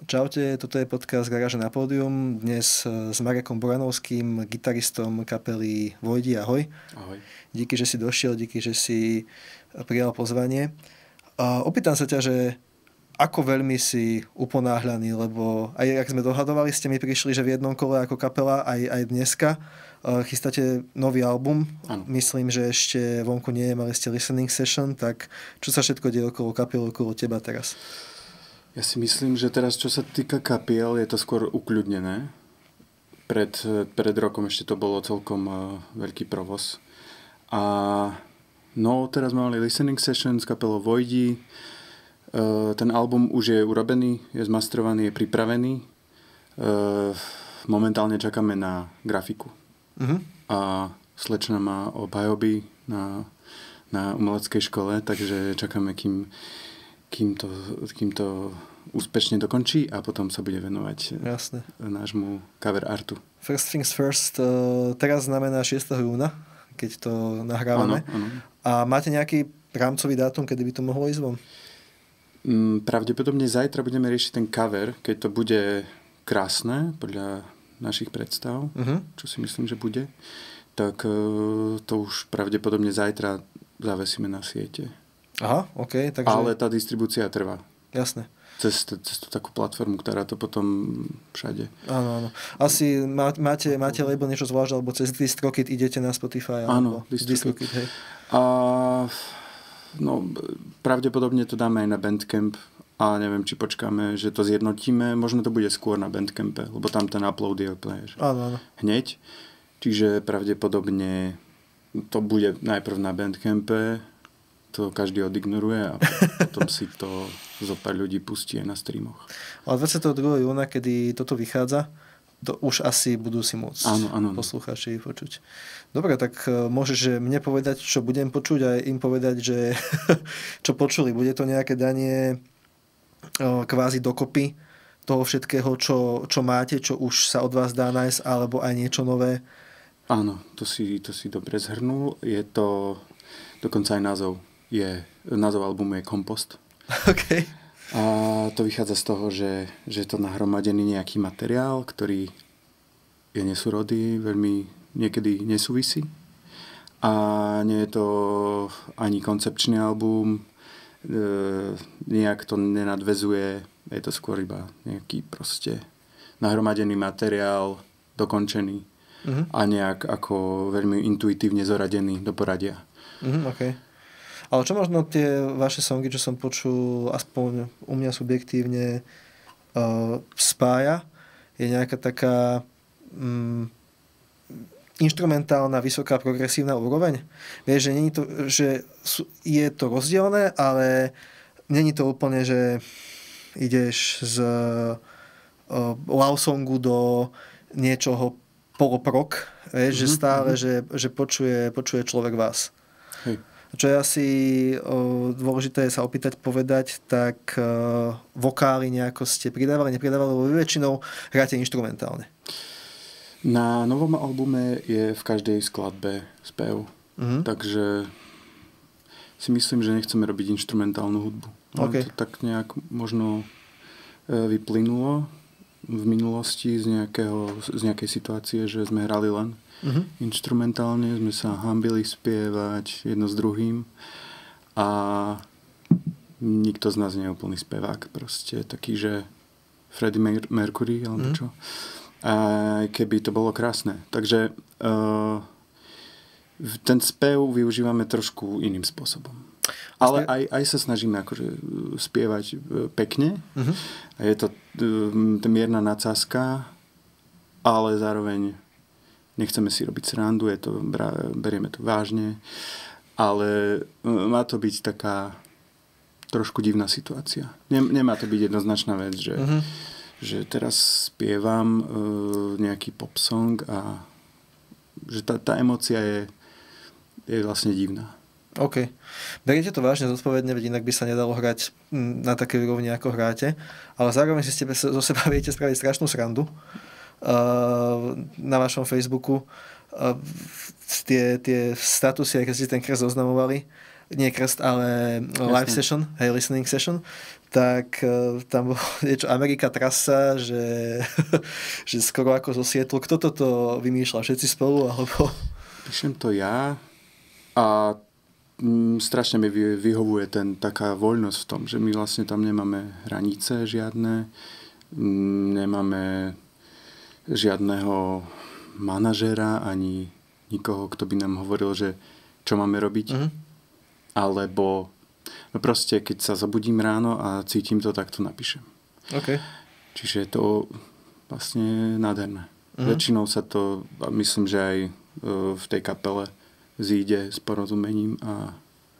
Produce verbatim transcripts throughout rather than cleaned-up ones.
Čaute, toto je podcast Garáže na pódium. Dnes s Marekom Boranovským, gitaristom kapely Vojdi. Ahoj. Ahoj. Díky, že si došiel, díky, že si prijal pozvanie. A opýtam sa ťa, že ako veľmi si uponáhľaný, lebo aj ak sme dohadovali, ste mi prišli, že v jednom kole ako kapela, aj, aj dneska chystáte nový album. Ano. Myslím, že ešte vonku nie je, mali ste listening session, tak čo sa všetko deje okolo kapely, okolo teba teraz? Ja si myslím, že teraz, čo sa týka kapiel, je to skôr ukľudnené. Pred, pred rokom ešte to bolo celkom uh, veľký provoz. A no, teraz sme mali listening session s kapelou Vojdi. Uh, ten album už je urobený, je zmasterovaný, je pripravený. Uh, momentálne čakáme na grafiku. Uh-huh. A slečna má obhajoby na, na umeleckej škole, takže čakáme, kým Kým to, kým to úspešne dokončí a potom sa bude venovať Jasne. nášmu cover artu. First things first, uh, teraz znamená šiesteho júna, keď to nahrávame. Áno, áno. A máte nejaký rámcový dátum, kedy by to mohlo ísť von? Mm, pravdepodobne zajtra budeme riešiť ten cover, keď to bude krásne, podľa našich predstav, uh-huh. čo si myslím, že bude, tak uh, to už pravdepodobne zajtra zavesíme na siete. Aha, OK. Takže... Ale tá distribúcia trvá. Jasné. Cez, cez tú takú platformu, ktorá to potom všade. Áno, áno. Asi má, máte, máte label niečo zvlášť, alebo cez DistroKid idete na Spotify? Áno, DistroKid, hej. A no, pravdepodobne to dáme aj na Bandcamp a neviem, či počkáme, že to zjednotíme. Možno to bude skôr na Bandcampe, lebo tam ten upload je úplne áno, áno. hneď. Čiže pravdepodobne to bude najprv na Bandcampe, to každý odignoruje a potom si to zo pár ľudí pustí aj na streamoch. Ale dvadsiateho druhého júna, kedy toto vychádza, to už asi budú si môcť áno, áno. poslucháči počuť. Dobre, tak môžeš mne povedať, čo budem počuť a im povedať, že čo počuli. Bude to nejaké danie kvázi dokopy toho všetkého, čo, čo máte, čo už sa od vás dá nájsť, alebo aj niečo nové? Áno, to si, to si dobre zhrnul. Je to dokonca aj názov. Je, názov albumu je Kompost. Okay. A to vychádza z toho, že, že je to nahromadený nejaký materiál, ktorý je nesúrodý, veľmi niekedy nesúvisí. A nie je to ani koncepčný album, e, nejak to nenadvezuje, je to skôr iba nejaký proste nahromadený materiál, dokončený uh-huh. a nejak ako veľmi intuitívne zoradený do poradia. Uh-huh, okay. Ale čo možno tie vaše songy, čo som počul, aspoň u mňa subjektívne uh, spája, je nejaká taká um, inštrumentálna, vysoká, progresívna úroveň. Vieš, že, nie je, to, že je to rozdielne, ale není to úplne, že ideš z uh, love songu do niečoho poloprok, vieš, mm-hmm. že stále, že, že počuje, počuje človek vás. Hej. Čo je asi o, dôležité sa opýtať, povedať, tak o, vokály nejako ste pridávali, nepridávali, lebo vy väčšinou hráte inštrumentálne. Na novom albume je v každej skladbe spev. Uh-huh. Takže si myslím, že nechceme robiť inštrumentálnu hudbu. Okay. To tak nejak možno vyplynulo v minulosti z, nejakého, z nejakej situácie, že sme hrali len uh-huh. inštrumentálne, sme sa hanbili spievať jedno s druhým a nikto z nás nie je úplný spevák, proste taký, že Freddie Mercury alebo uh-huh. čo. A keby to bolo krásne. Takže uh, ten spev využívame trošku iným spôsobom. Ale aj, aj sa snažíme akože spievať pekne. Uh-huh. A je to uh, mierna nadsázka, ale zároveň nechceme si robiť srandu, je to, berieme to vážne, ale má to byť taká trošku divná situácia. Nemá to byť jednoznačná vec, že, uh-huh. že teraz spievam uh, nejaký pop song a že tá, tá emócia je, je vlastne divná. OK. Beriete to vážne, zodpovedne, veď inak by sa nedalo hrať na také úrovni, ako hráte, ale zároveň si ste zo seba viete spraviť strašnú srandu. Na vašom Facebooku tie, tie statusy, keď ste ten krst oznamovali, nie krst, ale live session, hej, listening session, tak uh, tam bolo niečo Amerika trasa, že, že skoro ako zo Seattle. Kto toto vymýšľal? Všetci spolu? Alebo... Píšem to ja a mm, strašne mi vy, vyhovuje ten, taká voľnosť v tom, že my vlastne tam nemáme hranice žiadne, mm, nemáme žiadneho manažéra ani nikoho, kto by nám hovoril, že čo máme robiť. Uh-huh. Alebo no proste, keď sa zabudím ráno a cítim to, tak to napíšem. Okay. Čiže je to vlastne nádherné. Uh-huh. Väčšinou sa to, myslím, že aj v tej kapele zíde s porozumením a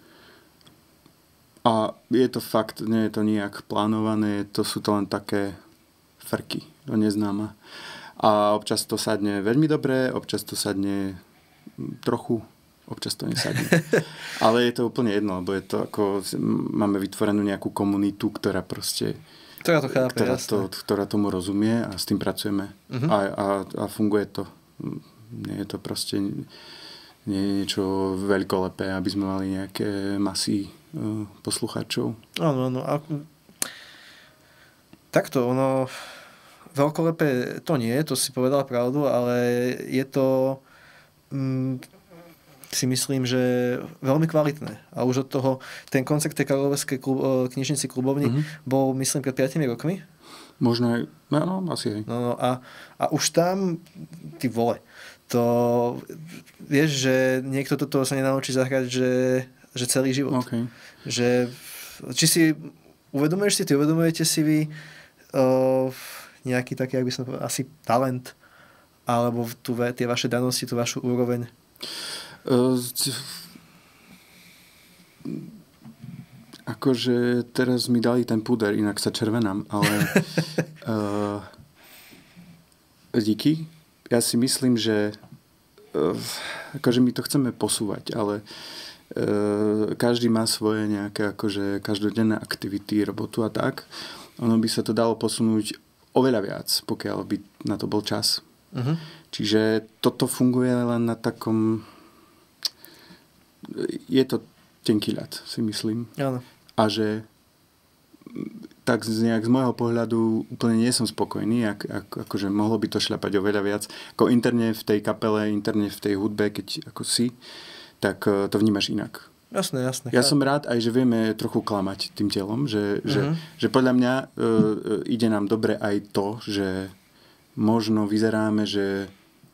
a je to fakt, nie je to nijak plánované, to sú to len také frky, to neznáma. A občas to sadne veľmi dobre, občas to sadne trochu, občas to nesadne. Ale je to úplne jedno, lebo je to ako, máme vytvorenú nejakú komunitu, ktorá proste ktorá, to chápe, ktorá, to, ktorá tomu rozumie a s tým pracujeme. Uh-huh. A, a, a funguje to. Nie je to proste nie je niečo veľkolepé, aby sme mali nejaké masy uh, poslucháčov. Áno, áno. A... Takto, ono... Veľkolepé to nie, to si povedal pravdu, ale je to mm, si myslím, že veľmi kvalitné. A už od toho, ten koncert tej Karlovarskej klub, knižnici Klubovny mm-hmm. bol, myslím, pred piatimi rokmi. Možno aj, no, asi aj. No, no, a, a už tam, ty vole, to vieš, že niekto toto sa nenaučí zahrať, že, že celý život. Okay. Že, či si uvedomuješ si, ty uvedomujete si vy uh, nejaký taký, ak by som povedal, asi talent, alebo tu, tie vaše danosti, tú vašu úroveň? Uh, akože teraz mi dali ten puder, inak sa červenám, ale uh, díky. Ja si myslím, že uh, akože my to chceme posúvať, ale uh, každý má svoje nejaké akože každodenné aktivity, robotu a tak. Ono by sa to dalo posunúť oveľa viac, pokiaľ by na to bol čas. Uh-huh. Čiže toto funguje len na takom... Je to tenký ľad, si myslím. Áno. A že tak nejak z môjho pohľadu úplne nie som spokojný, ak, ak, akože mohlo by to šľapať oveľa viac. Ako interne v tej kapele, interne v tej hudbe, keď ako si, tak to vnímaš inak. Jasné, jasné. Ja som rád aj, že vieme trochu klamať tým telom, že, uh-huh. že, že podľa mňa uh, ide nám dobre aj to, že možno vyzeráme, že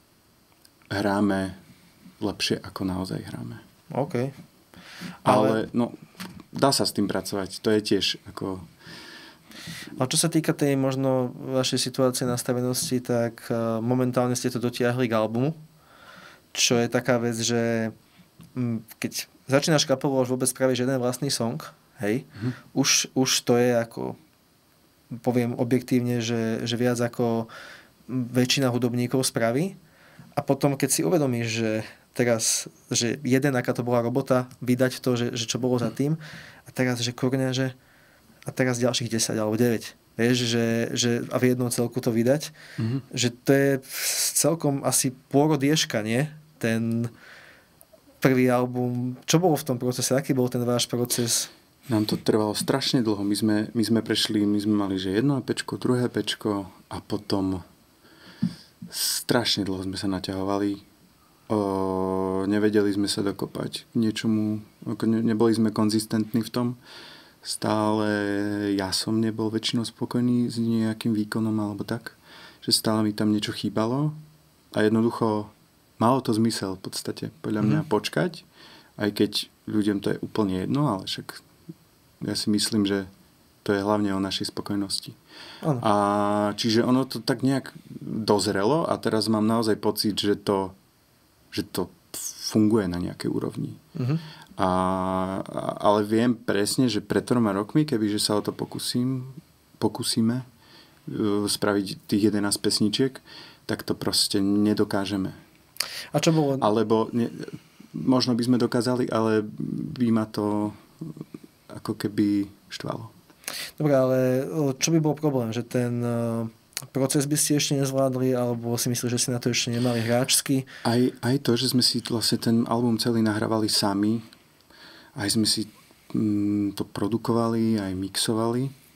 hráme lepšie, ako naozaj hráme. OK. Ale, Ale no, dá sa s tým pracovať. To je tiež ako... Ale čo sa týka tej možno vašej situácie nastavenosti, tak uh, momentálne ste to dotiahli k albumu, čo je taká vec, že m, keď začínaš kapelu, už vôbec spravíš jeden vlastný song, hej, mm-hmm. už, už to je ako, poviem objektívne, že, že viac ako väčšina hudobníkov spraví. A potom, keď si uvedomíš, že teraz, že jeden, aká to bola robota, vydať to, že, že čo bolo za tým, a teraz, že kurňa, že a teraz ďalších desať alebo deväť. Vieš, že, že a v jednom celku to vydať, mm-hmm. že to je celkom asi pôrod ježka, nie? Ten prvý album. Čo bolo v tom procese? Aký bol ten váš proces? Nám to trvalo strašne dlho. My sme, my sme prešli, my sme mali, že jedno pečko, druhé pečko a potom strašne dlho sme sa naťahovali. O, nevedeli sme sa dokopať k niečomu. Ne, neboli sme konzistentní v tom. Stále ja som nebol väčšinou spokojný s nejakým výkonom alebo tak. Že stále mi tam niečo chýbalo. A jednoducho malo to zmysel v podstate, podľa mňa, mm. počkať, aj keď ľuďom to je úplne jedno, ale však ja si myslím, že to je hlavne o našej spokojnosti. Ano. A čiže ono to tak nejak dozrelo a teraz mám naozaj pocit, že to, že to funguje na nejakej úrovni. Mm-hmm. A, ale viem presne, že pred troma rokmi, kebyže sa o to pokúsim, pokúsime spraviť tých jedenásť pesničiek, tak to proste nedokážeme. A čo bolo? Alebo ne, možno by sme dokázali, ale by ma to ako keby štvalo. Dobre, ale čo by bol problém? Že ten proces by ste ešte nezvládli, alebo si myslíš, že si na to ešte nemali hráčsky? Aj, aj to, že sme si vlastne ten album celý nahrávali sami, aj sme si mm, to produkovali, aj mixovali.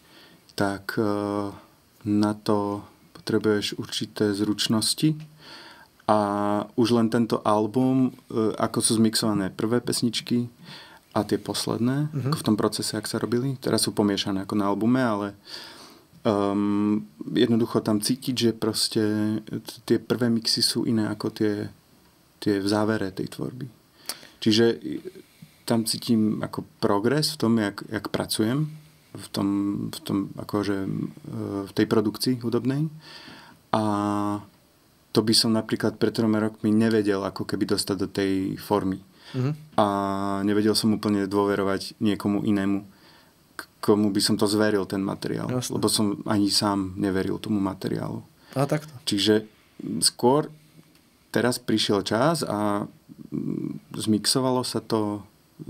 tak na to potrebuješ určité zručnosti a už len tento album, ako sú zmixované prvé pesničky a tie posledné, uh-huh. ako v tom procese, ak sa robili, teraz sú pomiešané ako na albume, ale um, jednoducho tam cítiť, že proste tie prvé mixy sú iné ako tie, tie v závere tej tvorby. Čiže tam cítim ako progres v tom, jak, jak pracujem v tom, v tom akože v tej produkcii hudobnej a to by som napríklad pred troma rokmi nevedel ako keby dostať do tej formy. Uh-huh. A nevedel som úplne dôverovať niekomu inému, k komu by som to zveril, ten materiál. Jasne. Lebo som ani sám neveril tomu materiálu. A takto. Čiže skôr teraz prišiel čas a zmixovalo sa to,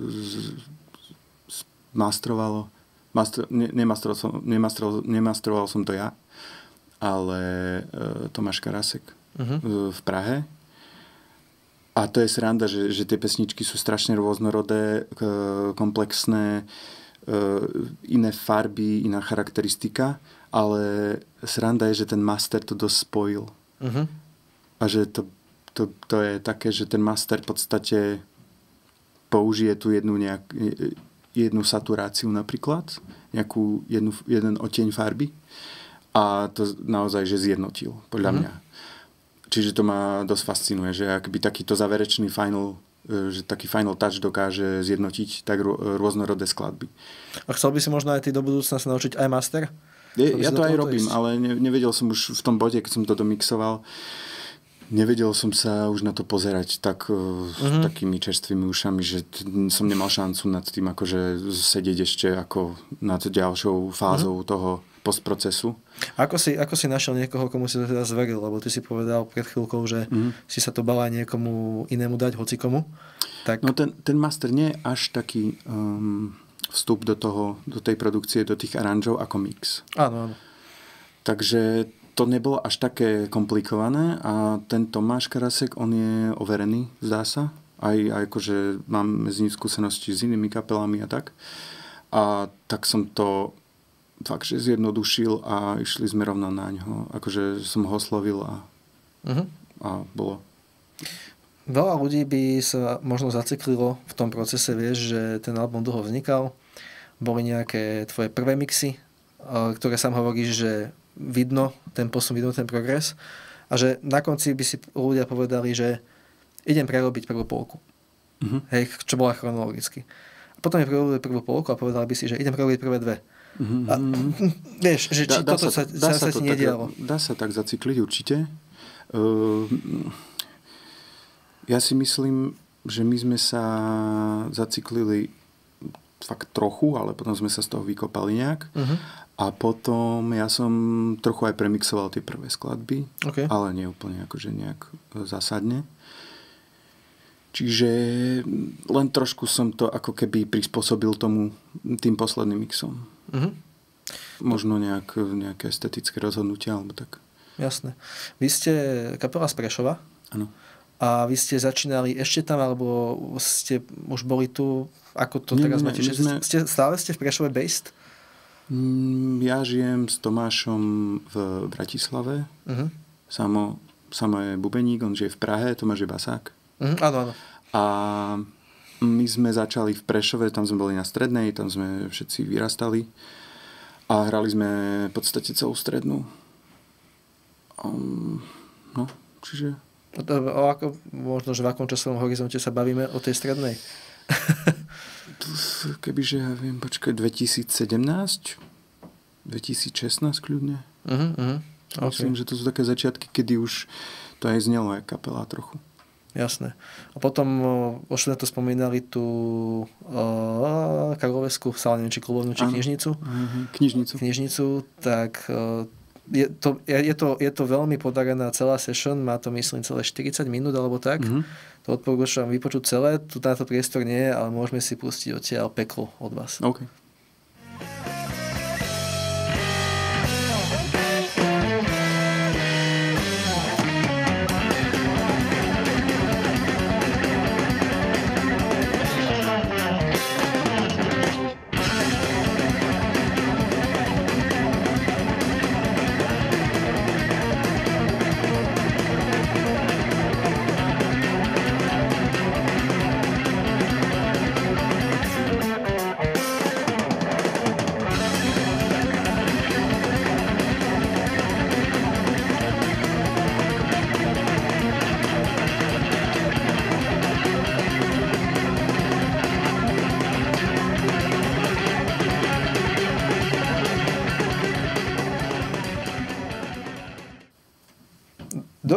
mastrovalo, master, ne, nemastroval, som, nemastroval, nemastroval som to ja, ale e, Tomáš Karasek uh-huh. v Prahe. A to je sranda, že, že tie pesničky sú strašne rôznorodé, komplexné, iné farby, iná charakteristika, ale sranda je, že ten master to dosť spojil. Uh-huh. A že to, to, to je také, že ten master v podstate použije tu jednu, nejak, jednu saturáciu napríklad, nejakú jednu, jeden odtieň farby a to naozaj, že zjednotil, podľa uh-huh. mňa. Čiže to ma dosť fascinuje, že akby takýto záverečný final, že taký final touch dokáže zjednotiť tak rôznorodé skladby. A chcel by si možno aj ty do budúcna sa naučiť aj master? Je, ja to aj robím, ísť? Ale nevedel som už v tom bode, keď som to domixoval, nevedel som sa už na to pozerať tak uh-huh. s takými čerstvými ušami, že t- som nemal šancu nad tým akože sedieť ešte ako nad ďalšou fázou uh-huh. toho postprocesu. Ako si, ako si našiel niekoho, komu si to teda zveril? Lebo ty si povedal pred chvíľkou, že mm. si sa to bala niekomu inému dať, hocikomu. Tak... No ten, ten master nie je až taký um, vstup do toho, do tej produkcie, do tých aranžov ako mix. Áno, áno. Takže to nebolo až také komplikované a ten Tomáš Karasek, on je overený, zdá sa. Aj, aj akože mám z ním skúsenosti s inými kapelami a tak. A tak som to fakt, že zjednodušil a išli sme rovno na ňo. Akože som ho oslovil a, uh-huh. a bolo. Veľa ľudí by sa možno zaciklilo v tom procese, vieš, že ten album dlho vznikal. Boli nejaké tvoje prvé mixy, ktoré sám hovoríš, že vidno ten posun, vidno ten progres. A že na konci by si ľudia povedali, že idem prerobiť prvú polku. Uh-huh. Hej, čo bola chronologicky. A potom je prerobili prvú polku a povedali by si, že idem prerobiť prvé dve. Mm-hmm. A, vieš, že či dá, toto dá sa, sa, sa, sa ti nedialo. Dá sa tak zacykliť určite. Uh, ja si myslím, že my sme sa zacyklili fakt trochu, ale potom sme sa z toho vykopali nejak. Uh-huh. A potom ja som trochu aj premixoval tie prvé skladby, okay. ale nie úplne akože nejak zásadne. Čiže len trošku som to ako keby prispôsobil tomu tým posledným mixom. Uh-huh. Možno nejak, nejaké estetické rozhodnutia alebo tak. Jasné. Vy ste kapela z Prešova. Áno. A vy ste začínali ešte tam, alebo ste už boli tu, ako to nie, teraz máte? Sme... Ste, stále ste v Prešove based? Ja žijem s Tomášom v Bratislave. Uh-huh. Samo, Samo je bubeník, on žije v Prahe, Tomáš je basák. Uh-huh. Áno, áno. A my sme začali v Prešove, tam sme boli na strednej, tam sme všetci vyrastali a hrali sme v podstate celú strednú. Um, no, čiže... O ako, možno, že v akom časovom horizonte sa bavíme o tej strednej? Kebyže, ja viem, počkaj, dvetisícsedemnásť? dvetisícšestnásť kľudne? Uh-huh, uh-huh. Myslím, okay. že to sú také začiatky, kedy už to aj znelo aj kapela trochu. Jasné. A potom, už sme to spomínali, tú uh, Karlovesku, stále neviem, či klubovnú, či knižnicu. Uh-huh. Knižnicu. Knižnicu, tak uh, je, to, je, to, je to veľmi podarená celá session, má to myslím celé štyridsať minút alebo tak. Uh-huh. To odporúčam vypočuť celé, tu táto priestor nie je, ale môžeme si pustiť odtiaľ Peklo od vás. OK.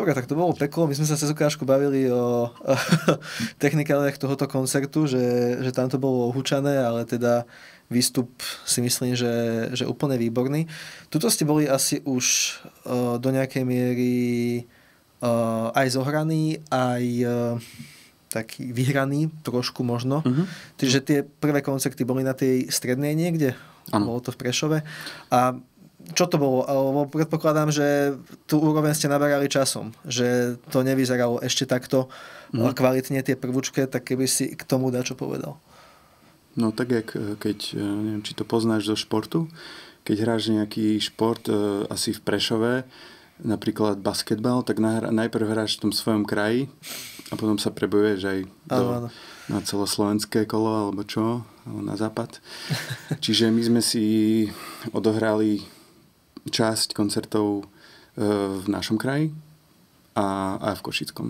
Dobre, tak to bolo peklo. My sme sa cez ukážku bavili o, o technikáliach tohoto koncertu, že, že tam to bolo ohúčané, ale teda výstup si myslím, že, že úplne výborný. Tuto ste boli asi už uh, do nejakej miery uh, aj zohraný, aj uh, taký vyhraný trošku možno. Uh-huh. Čiže tie prvé koncerty boli na tej strednej niekde? Ano. Bolo to v Prešove. A čo to bolo? Lebo predpokladám, že tú úroveň ste naberali časom. Že to nevyzeralo ešte takto mm. kvalitne tie prvúčke, tak keby si k tomu dačo povedal. No tak jak, keď, neviem, či to poznáš zo športu, keď hráš nejaký šport asi v Prešove, napríklad basketbal, tak najprv hráš v tom svojom kraji a potom sa prebojuješ aj do, áno, áno. na celoslovenské kolo alebo čo, alebo na západ. Čiže my sme si odohrali časť koncertov v našom kraji a aj v Košickom.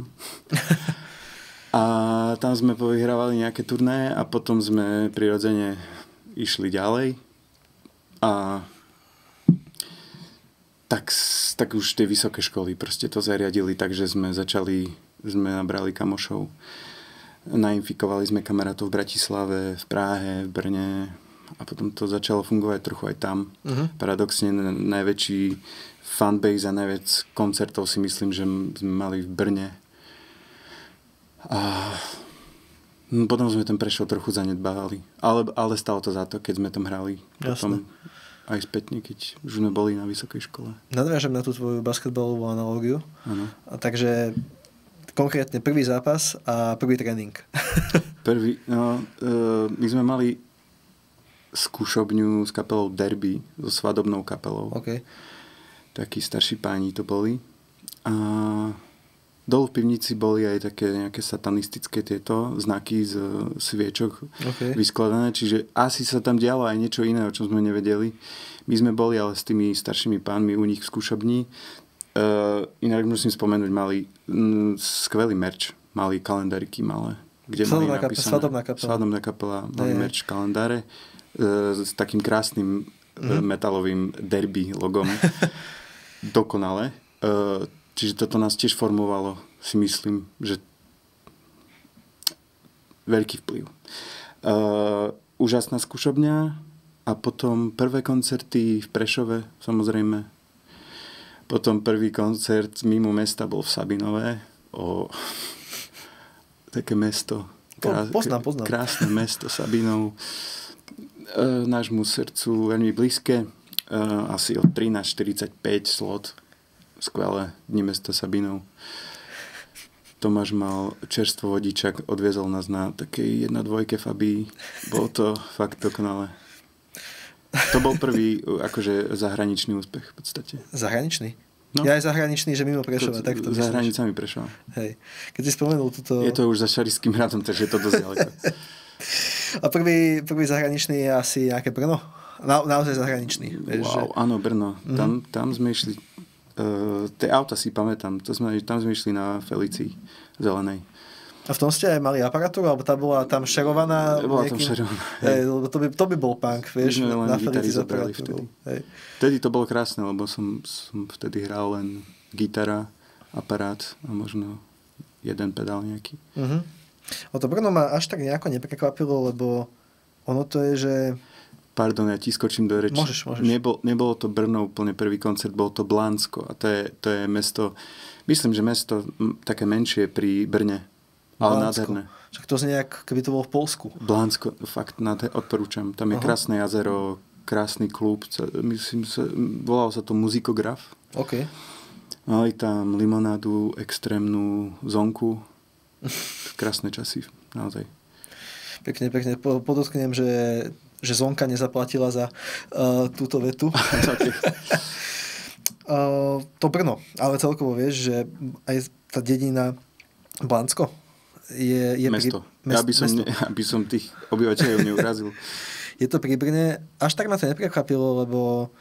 A tam sme povyhrávali nejaké turné a potom sme prirodzene išli ďalej a tak, tak už tie vysoké školy proste to zariadili, takže sme začali, sme nabrali kamošov. Nainfikovali sme kamarátov v Bratislave, v Prahe, v Brne a potom to začalo fungovať trochu aj tam. Uh-huh. Paradoxne najväčší fanbase a najviac koncertov si myslím, že sme mali v Brne. A potom sme ten Prešov trochu zanedbávali. Ale, ale stalo to za to, keď sme tam hrali. Potom aj spätne, keď už sme boli na vysokej škole. Nadviažem na tú tvoju basketbalovú analógiu. Áno. A takže konkrétne prvý zápas a prvý tréning. Prvý, no, uh, my sme mali skúšobňu s kapelou Derby, so svadobnou kapelou. Okay. Takí starší páni to boli. A dolu v pivnici boli aj také nejaké satanistické tieto znaky z sviečok okay. vyskladané, čiže asi sa tam dialo aj niečo iné, o čom sme nevedeli. My sme boli ale s tými staršími pánmi u nich v skúšobni. Uh, inak musím spomenúť, mali mm, skvelý merch, mali kalendáriky malé, kde svadobná mali napísané svadobná kapela. Svadobná kapela, mali merch kalendáre uh, s takým krásnym mm-hmm. uh, metalovým Derby logom. Dokonale. Uh, čiže toto nás tiež formovalo, si myslím, že veľký vplyv. Uh, úžasná skúšobňa a potom prvé koncerty v Prešove, samozrejme. Potom prvý koncert mimo mesta bol v Sabinové. O, také mesto. Krás, poznám, poznám. Krásne mesto Sabinov. E, nášmu srdcu veľmi blízke. E, asi od trinásť štyridsaťpäť slot. Skvelé dni mesta Sabinov. Tomáš mal čerstvo vodičak, odviezol nás na takej jedna dvojke Fabii. Bolo to fakt dokonalé. To bol prvý akože zahraničný úspech v podstate. Zahraničný? No. Ja aj zahraničný, že mimo Prešova. To, tak to za hranicami Prešova. Hej. Keď si spomenul túto... Je to už za Šarišským hradom, takže je to dosť ďaleko. A prvý, prvý zahraničný je asi nejaké Brno? Na, naozaj zahraničný. Vieš, wow, že... áno, Brno. Mm-hmm. Tam, tam sme išli... Uh, tie auta si pamätám. To sme, tam sme išli na Felicii zelenej. A v tom ste aj mali aparatúru? Alebo tá bola tam šerovaná? Bola niekým... tam šerovaná. Hej, lebo to by, to by bol punk, vieš, na Felicii s Vtedy. aparatúrou. vtedy to bolo krásne, lebo som, som vtedy hral len gitara, aparát a možno jeden pedál nejaký. Uh-huh. O to Brno ma až tak nejako neprekvapilo, lebo ono to je, že... Pardon, ja ti skočím do reči. Môžeš, môžeš. Nebol, nebolo to Brno úplne prvý koncert, bolo to Blánsko. A to je, to je mesto, myslím, že mesto m, také menšie pri Brne. Ale nádherné. Však to znie, keby to bolo v Poľsku. Blánsko, fakt nádher, odporúčam. Tam je Aha. krásne jazero, krásny klub. Myslím, sa, volal sa to Muzikograf. OK. Mali tam limonádu, extrémnu zonku. Krásne časy, naozaj. Pekne, pekne. Podotknem, že, že zonka nezaplatila za uh, túto vetu. uh, to Brno. Ale celkovo vieš, že aj tá dedina Blánsko je, je mesto. Pri, mest, ja by som, ne, aby som tých obyvateľov neurazil. Je to pri Brne. Až tak ma to neprekvapilo, lebo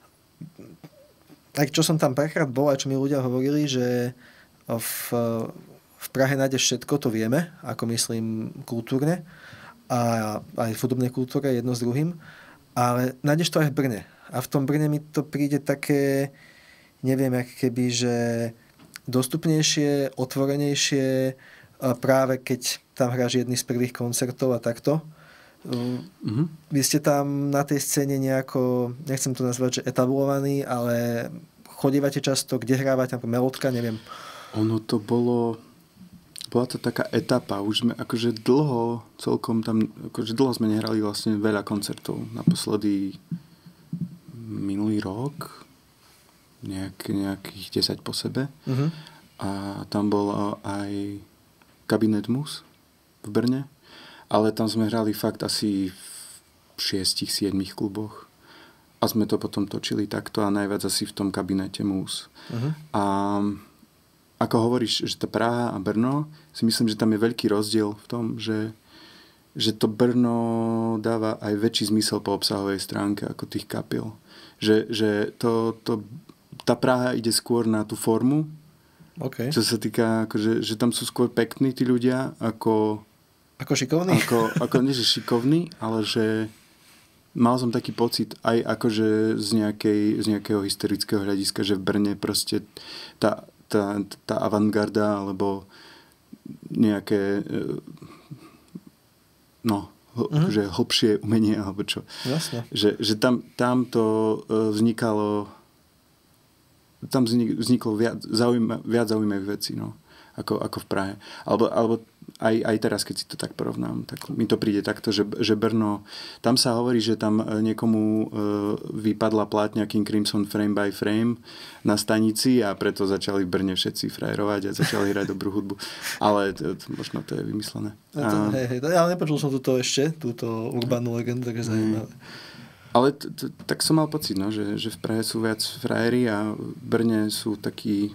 aj čo som tam prekrát bol, aj čo mi ľudia hovorili, že v, v Prahe nájdeš všetko, to vieme, ako myslím kultúrne a aj v hudobnej kultúre jedno s druhým, ale nájdeš to aj v Brne. A v tom Brne mi to príde také, neviem, jak keby, že dostupnejšie, otvorenejšie, práve keď tam hráš jedný z prvých koncertov a takto. Mm-hmm. Vy ste tam na tej scéne nejako, nechcem to nazvať, že etablovaní, ale chodívate často, kde hrávate, napríklad Melódka, neviem. Ono to bolo, bola to taká etapa, už sme akože dlho, celkom tam, akože dlho sme nehrali vlastne veľa koncertov. Naposledy minulý rok, nejak, nejakých desať po sebe. Mm-hmm. A tam bol aj Kabinet Mus v Brne, ale tam sme hrali fakt asi v šiestich, siedmich kluboch a sme to potom točili takto a najviac asi v tom Kabinete Mus. Uh-huh. A ako hovoríš, že tá Praha a Brno, si myslím, že tam je veľký rozdiel v tom, že, že to Brno dáva aj väčší zmysel po obsahovej stránke ako tých kapiel. Že, že to, to, tá Praha ide skôr na tú formu. Okay. Čo sa týka, akože, že tam sú skôr pekní tí ľudia, ako... Ako šikovní? Ako, ako nie, že šikovní, ale že mal som taký pocit aj akože z, nejakej, z nejakého historického hľadiska, že v Brne proste tá, tá, tá avantgarda, alebo nejaké no, uh-huh. že hlbšie umenie, alebo čo. Jasne. Že, že tam, tam to vznikalo tam vzniklo viac, zaujíma, viac zaujímavých vecí, no, ako, ako v Prahe. Alebo, alebo aj, aj teraz, keď si to tak porovnám, tak mi to príde takto, že, že Brno, tam sa hovorí, že tam niekomu e, vypadla plátňa King Crimson frame by frame na stanici a preto začali v Brne všetci frajerovať a začali hrať dobrú hudbu. Ale to, to, možno to je vymyslené. No to, a... hej, hej, ja nepočul som toto ešte, túto urbánnu legendu, takže zaujímavé. Ale t- t- tak som mal pocit, no, že, že v Prahe sú viac frajeri a v Brne sú takí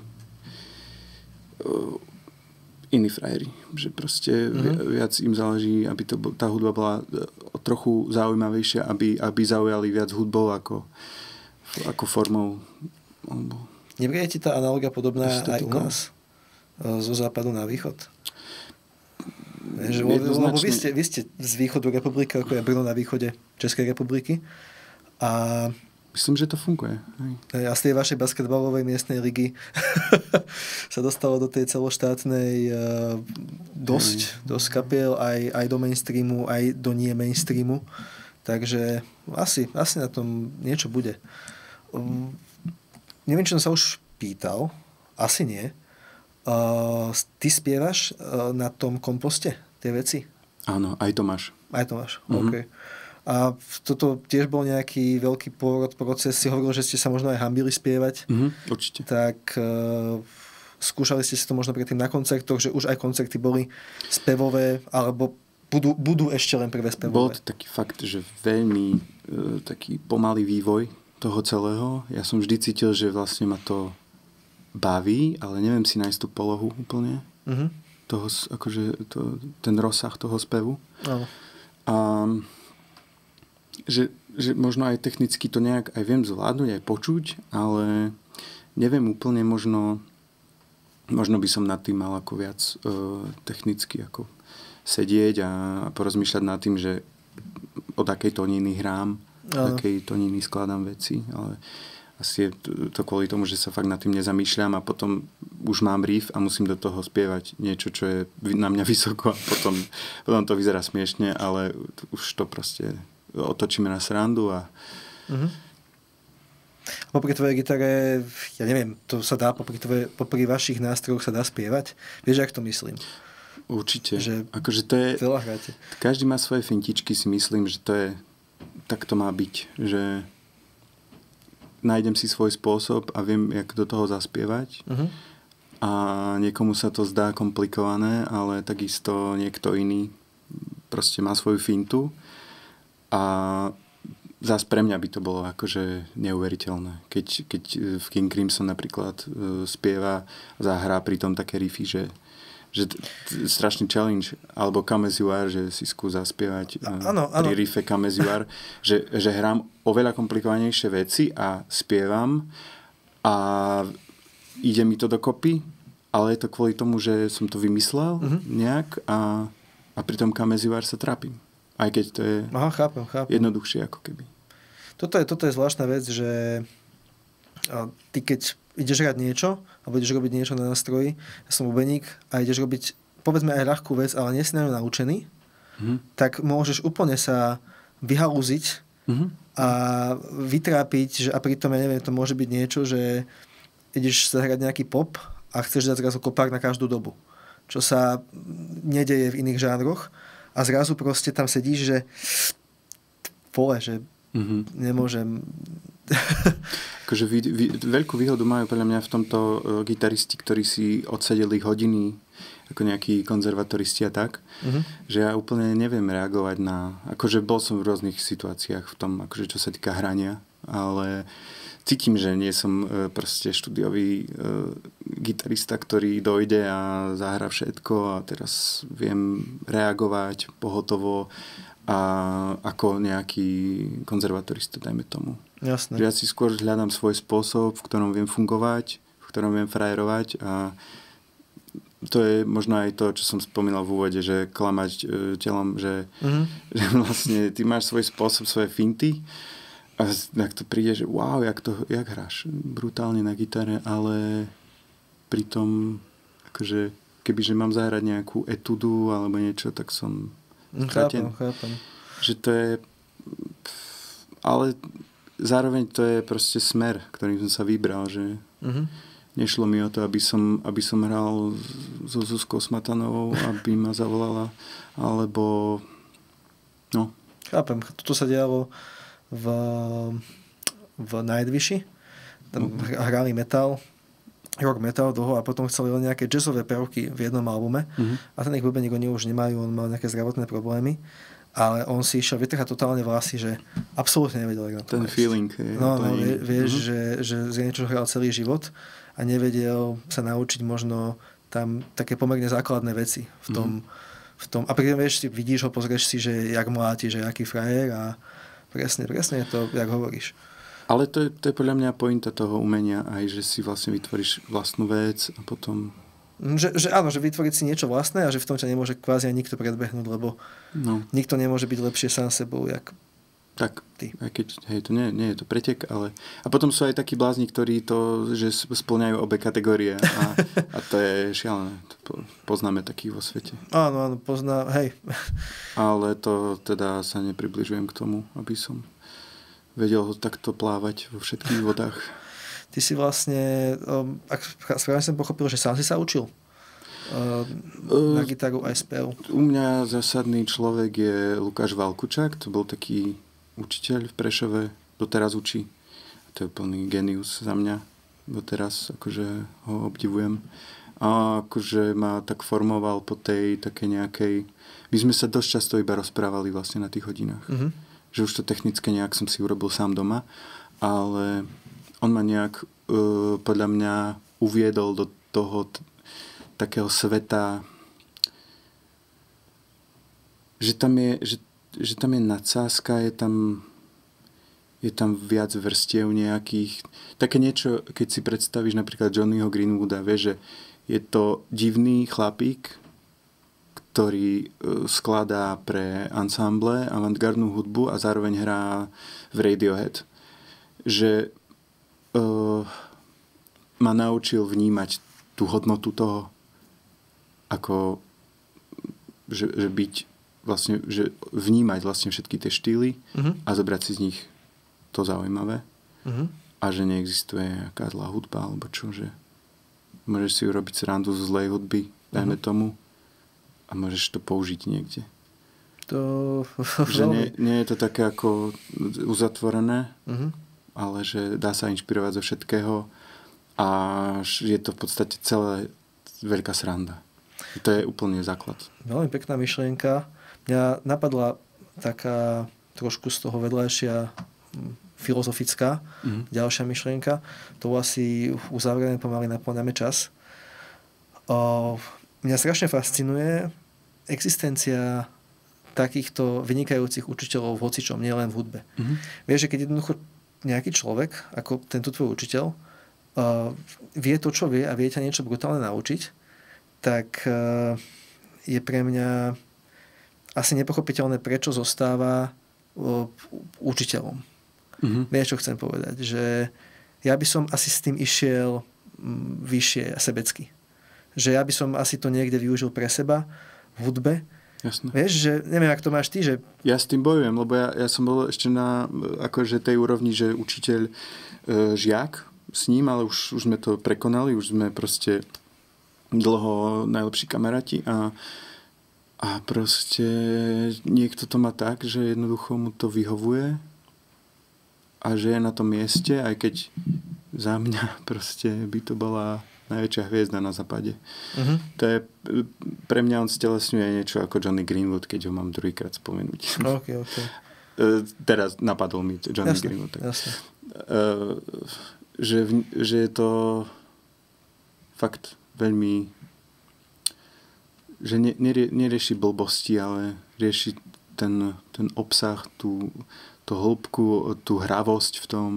uh, iní frajeri. Že proste mm-hmm. viac im záleží, aby to, tá hudba bola trochu zaujímavejšia, aby, aby zaujali viac hudbou ako, ako formou. Nepríde ti tá analogia podobná aj u nás? Zo západu na východ? Že, lebo vy ste, vy ste z východu republiky, ako je Brno na východe Českej republiky. A myslím, že to funguje. Hej. A z tej vašej basketbalovej miestnej ligy sa dostalo do tej celoštátnej uh, dosť, Hej. dosť kapiel, aj, aj do mainstreamu, aj do nie mainstreamu. Takže asi, asi na tom niečo bude. Um, neviem, či som sa už pýtal. Asi nie. Uh, ty spievaš uh, na tom komposte tie veci? Áno, aj to máš. Aj to máš, mm-hmm. OK. A toto tiež bol nejaký veľký pôrod, proces. Si hovoril, že ste sa možno aj hambili spievať. Mm-hmm, určite. Tak uh, skúšali ste si to možno predtým na koncertoch, že už aj koncerty boli spevové, alebo budú, budú ešte len prvé spevové? Bol to taký fakt, že veľmi uh, taký pomalý vývoj toho celého. Ja som vždy cítil, že vlastne ma to baví, ale neviem si nájsť tú polohu úplne. Mm-hmm. Toho, akože to, ten rozsah toho spevu. Oh. A že, že možno aj technicky to nejak aj viem zvládnuť, aj počuť, ale neviem úplne možno možno by som nad tým mal ako viac uh, technicky ako sedieť a porozmýšľať nad tým, že od akej tóniny hrám, od akej tóniny skladám veci, ale asi je to kvôli tomu, že sa fakt nad tým nezamýšľam a potom už mám riff a musím do toho spievať niečo, čo je na mňa vysoko a potom, potom to vyzerá smiešne, ale už to proste otočíme na srandu a uh-huh. Popri tvojej gitare, ja neviem, to sa dá, popri, tvoje, popri vašich nástrojoch sa dá spievať? Vieš, jak to myslím? Určite. Že akože to je, veľa hráte. Každý má svoje fintičky, si myslím, že to je, tak to má byť, že nájdem si svoj spôsob a viem, jak do toho zaspievať. Uh-huh. A niekomu sa to zdá komplikované, ale takisto niekto iný proste má svoju fintu a zás pre mňa by to bolo akože neuveriteľné. Keď, keď v King Crimson napríklad uh, spieva, zahrá pritom také riffy, že, že t- t- strašný challenge, alebo Come As You Are, že si skús zaspievať uh, ano, ano. pri riffe Come As You Are, že, že hrám oveľa komplikovanejšie veci a spievam a ide mi to dokopy, ale je to kvôli tomu, že som to vymyslel uh-huh. nejak a, a pri tom Come As You Are sa trápim. Aj keď to je Aha, chápem, chápem. jednoduchšie ako keby. Toto je, toto je zvláštna vec, že ty keď ideš hrať niečo, alebo ideš robiť niečo na nástroji, ja som bubeník a ideš robiť, povedzme aj ľahkú vec, ale nie si na ňu naučený, mm-hmm. tak môžeš úplne sa vyhalúziť mm-hmm. a vytrápiť, že a pritom, ja neviem, to môže byť niečo, že ideš zahrať nejaký pop a chceš dať zrazu kopák na každú dobu, čo sa nedeje v iných žánroch a zrazu proste tam sedíš, že pole, že mm-hmm. nemôžem... Akože vy, vy, veľkú výhodu majú podľa mňa v tomto uh, gitaristi, ktorí si odsedeli hodiny ako nejakí konzervatoristi a tak, mm-hmm. že ja úplne neviem reagovať na... Akože bol som v rôznych situáciách v tom, akože čo sa týka hrania, ale cítim, že nie som uh, proste štúdiový uh, gitarista, ktorý dojde a zahra všetko a teraz viem reagovať pohotovo a ako nejaký konzervatorista, dajme tomu. Jasné. Že ja si skôr hľadám svoj spôsob, v ktorom viem fungovať, v ktorom viem frajerovať a to je možno aj to, čo som spomínal v úvode, že klamať e, telom, že, mm-hmm. že vlastne ty máš svoj spôsob, svoje finty a tak to príde, že wow, jak, to, jak hráš brutálne na gitare, ale pritom akože kebyže mám zahrať nejakú etudu alebo niečo, tak som Chápem, chápem. Že to je... Ale zároveň to je proste smer, ktorým som sa vybral, že uh-huh. nešlo mi o to, aby som, aby som hral so Zuzkou Smatanovou, aby ma zavolala, alebo... No. Chápem. Toto sa dialo v, v Nightwishi. Tam uh-huh. hrali metal, rock metal dlho a potom chceli len nejaké jazzové prvky v jednom albume uh-huh. a ten ich bubeník oni už nemajú, on mal nejaké zdravotné problémy, ale on si išiel vytrhať totálne vlasy, že absolútne nevedel, jak na to ten vec. Feeling. Je no, no, vie, vieš, uh-huh. že, že z niečo hral celý život a nevedel sa naučiť možno tam také pomerne základné veci v tom, uh-huh. v tom. A pritom vieš, si vidíš ho, pozrieš si, že jak mláti, že aký frajer a presne, presne je to, jak hovoríš. Ale to je, to je podľa mňa pointa toho umenia aj, že si vlastne vytvoríš vlastnú vec a potom... Že, že áno, že vytvoriť si niečo vlastné a že v tom ťa nemôže kvázi aj nikto predbehnúť, lebo no. nikto nemôže byť lepšie sám sebou, jak tak, ty. Aj keď, hej, to nie, nie je to pretek, ale... A potom sú aj takí blázni, ktorí to, že spĺňajú obe kategórie a, a to je šialené. To poznáme takých vo svete. Áno, áno, pozná, hej. Ale to teda sa nepribližujem k tomu, aby som... vedel ho takto plávať vo všetkých vodách. Ty si vlastne, um, ak správne som pochopil, že sám si sa učil uh, na gitaru aj spev. U mňa zásadný človek je Lukáš Valkučák, to bol taký učiteľ v Prešove, doteraz učí. To je plný genius za mňa, doteraz akože ho obdivujem. A akože ma tak formoval po tej také nejakej... My sme sa dosť často iba rozprávali vlastne na tých hodinách. Mm-hmm. Že už to technicky nejak som si urobil sám doma, ale on ma nejak uh, podľa mňa uviedol do toho t- takého sveta, že tam je, že, že tam je nadsázka, je tam, je tam viac vrstiev nejakých. Také niečo, keď si predstavíš napríklad Johnnyho Greenwooda, vieš, že je to divný chlapík, ktorý skladá pre ansámble avantgardnú hudbu a zároveň hrá v Radiohead. Že uh, ma naučil vnímať tú hodnotu toho, ako že, že byť vlastne, že vnímať vlastne všetky tie štýly uh-huh. a zobrať si z nich to zaujímavé uh-huh. a že neexistuje nejaká zlá hudba alebo čo, že môžeš si urobiť srandu zo zlej hudby, dajme uh-huh. tomu, a môžeš to použiť niekde. To... Že nie, nie je to také ako uzatvorené, uh-huh. ale že dá sa inšpirovať zo všetkého a je to v podstate celé veľká sranda. To je úplne základ. Veľmi pekná myšlienka. Mňa napadla taká trošku z toho vedľajšia filozofická uh-huh. ďalšia myšlienka. To asi uzavrieme, pomaly naplňame čas. O... Mňa strašne fascinuje existencia takýchto vynikajúcich učiteľov v hocičom, nielen v hudbe. Mm-hmm. Vieš, že keď jednoducho nejaký človek, ako tento tvoj učiteľ, uh, vie to, čo vie a vie ťa niečo brutálne naučiť, tak uh, je pre mňa asi nepochopiteľné, prečo zostáva uh, učiteľom. Mm-hmm. Vieš, čo chcem povedať? Že ja by som asi s tým išiel vyššie a sebecky. Že ja by som asi to niekde využil pre seba v hudbe. Jasne. Vieš, že neviem, ako to máš ty, že... Ja s tým bojujem, lebo ja, ja som bol ešte na akože tej úrovni, že učiteľ e, žiak s ním, ale už, už sme to prekonali, už sme proste dlho najlepší kamaráti a, a proste niekto to má tak, že jednoducho mu to vyhovuje a že je na tom mieste, aj keď za mňa proste by to bola najväčšia hviezda na západe. Uh-huh. To je, pre mňa on stelesňuje niečo ako Johnny Greenwood, keď ho mám druhýkrát spomenúť. Okay, okay. Teraz napadol mi Johnny jasne, Greenwood. Jasne. Uh, že, že je to fakt veľmi že ne, nerie, nerieši blbosti, ale rieši ten, ten obsah, tú, tú hĺbku, tú hravosť v tom,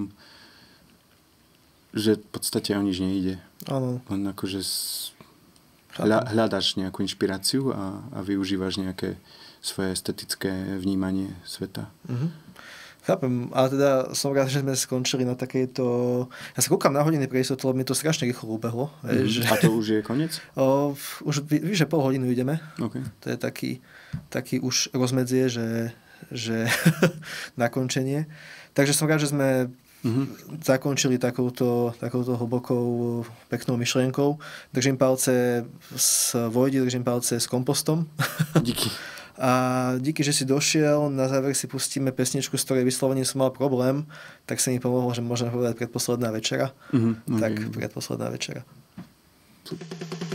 že v podstate o nič nejde. Áno. Len akože hľa, hľadaš nejakú inšpiráciu a, a využívaš nejaké svoje estetické vnímanie sveta. Mhm. Chápem, ale teda som rád, že sme skončili na takejto... Ja sa kúkam na hodiny pre istotu, lebo mi to strašne rýchlo ubehlo. Mm-hmm. Že... A to už je koniec? O, už víš, že pol hodinu ideme. Okay. To je taký, taký už rozmedzie, že, že nakončenie. Takže som rád, že sme mm-hmm. zakončili takouto, takouto hlbokou, peknou myšlienkou. Držím palce s Vojdi, držím palce s kompostom. Díky. A díky, že si došiel, na záver si pustíme pesničku, s ktorej vyslovene som mal problém, tak sa mi pomohlo, že môžem povedať predposledná večera. Mm-hmm, okay. Tak predposledná večera.